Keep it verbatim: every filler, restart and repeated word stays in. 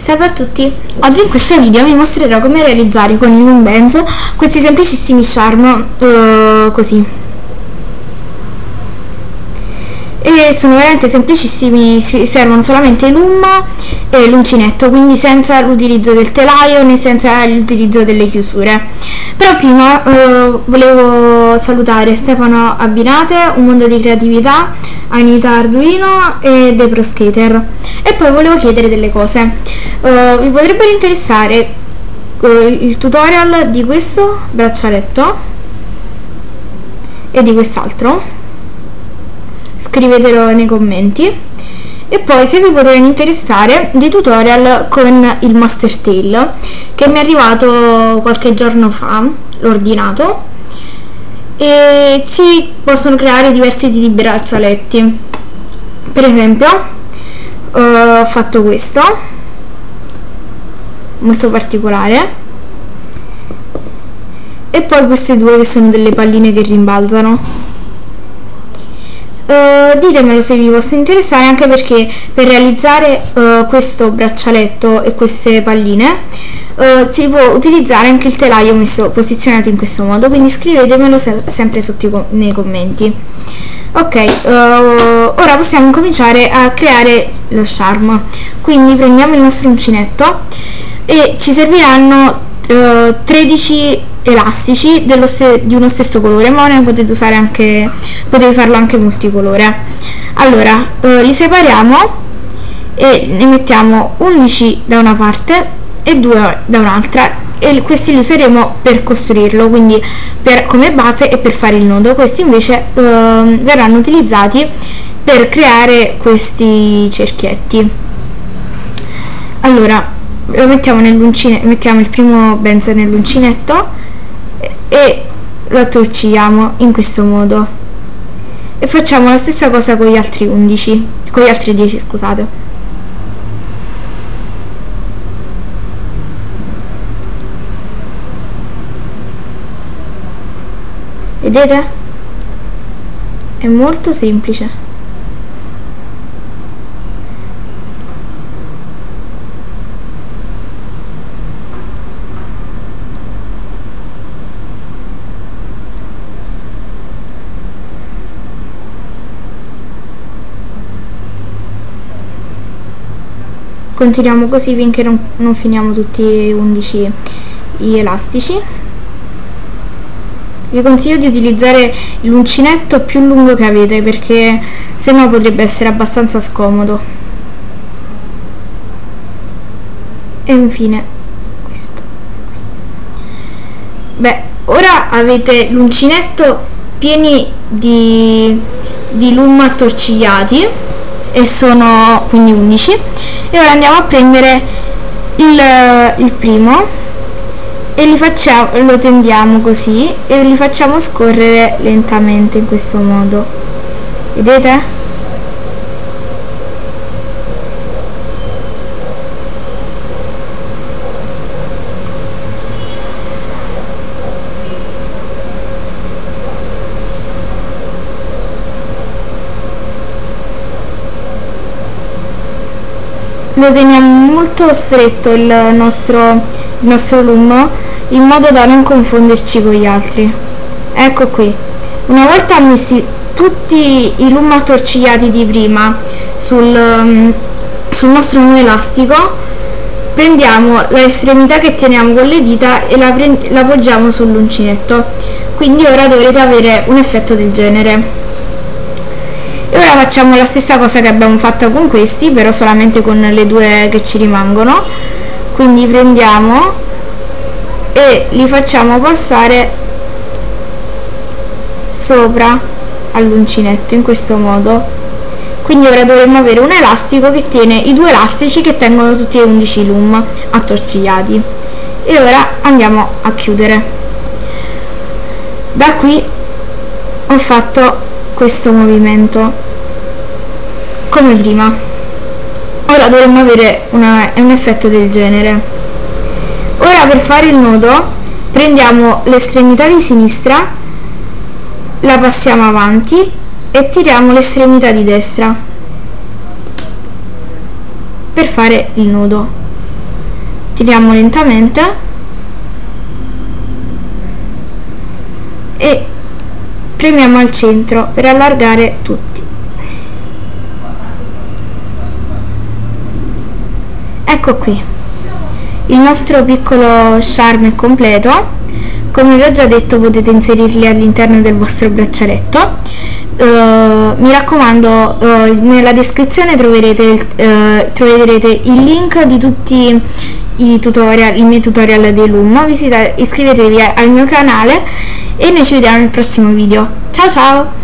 Salve a tutti! Oggi in questo video vi mostrerò come realizzare con il Loom Bands questi semplicissimi charm uh, così. E sono veramente semplicissimi, si servono solamente loom e l'uncinetto, quindi senza l'utilizzo del telaio né senza l'utilizzo delle chiusure. Però prima uh, volevo salutare Stefano Abbinate, Un Mondo di Creatività, Anita Arduino e The Pro Skater. E poi volevo chiedere delle cose. Uh, vi potrebbero interessare uh, il tutorial di questo braccialetto e di quest'altro? Scrivetelo nei commenti. E poi se vi potrebbero interessare dei tutorial con il Master Tail, che mi è arrivato qualche giorno fa, l'ho ordinato, e si possono creare diversi tipi di braccialetti. Per esempio uh, ho fatto questo molto particolare, e poi queste due che sono delle palline che rimbalzano. Uh, ditemelo se vi possono interessare, anche perché per realizzare uh, questo braccialetto e queste palline uh, si può utilizzare anche il telaio messo posizionato in questo modo, quindi scrivetemelo se sempre sotto i com nei commenti. Ok, uh, ora possiamo cominciare a creare lo charm. Quindi prendiamo il nostro uncinetto e ci serviranno uh, tredici elastici dello di uno stesso colore, ma ne potete usare anche, potete farlo anche multicolore. Allora eh, li separiamo e ne mettiamo undici da una parte e due da un'altra, e questi li useremo per costruirlo, quindi per, come base e per fare il nodo. Questi invece eh, verranno utilizzati per creare questi cerchietti. Allora lo mettiamo nell'uncinetto, mettiamo il primo Bands nell'uncinetto e lo attorcigliamo in questo modo, e facciamo la stessa cosa con gli altri undici, con gli altri dieci, scusate. Vedete? È molto semplice. Continuiamo così finché non, non finiamo tutti e undici gli elastici. Vi consiglio di utilizzare l'uncinetto più lungo che avete, perché se no potrebbe essere abbastanza scomodo. E infine questo. Beh, ora avete l'uncinetto pieni di, di loom attorcigliati, e sono quindi undici, e ora andiamo a prendere il, il primo e li facciamo, lo tendiamo così e li facciamo scorrere lentamente in questo modo. Vedete? Lo teniamo molto stretto il nostro, il nostro loom, in modo da non confonderci con gli altri. Ecco qui. Una volta messi tutti i loom attorcigliati di prima sul, sul nostro nudo elastico, prendiamo l'estremità che teniamo con le dita e la, la poggiamo sull'uncinetto. Quindi ora dovrete avere un effetto del genere. E ora facciamo la stessa cosa che abbiamo fatto con questi, però solamente con le due che ci rimangono. Quindi prendiamo e li facciamo passare sopra all'uncinetto in questo modo. Quindi ora dovremmo avere un elastico che tiene i due elastici che tengono tutti e undici i loom attorcigliati. E ora andiamo a chiudere. Da qui ho fatto questo movimento come prima. Ora dovremmo avere una, un effetto del genere. Ora per fare il nodo prendiamo l'estremità di sinistra, la passiamo avanti e tiriamo l'estremità di destra per fare il nodo. tiriamo lentamente e premiamo al centro per allargare tutti. Ecco qui, il nostro piccolo charm è completo. Come vi ho già detto, potete inserirli all'interno del vostro braccialetto. Uh, mi raccomando, uh, nella descrizione troverete il, uh, troverete il link di tutti i tutorial, i miei tutorial dei Loom. Visita, iscrivetevi al mio canale e noi ci vediamo nel prossimo video. Ciao ciao!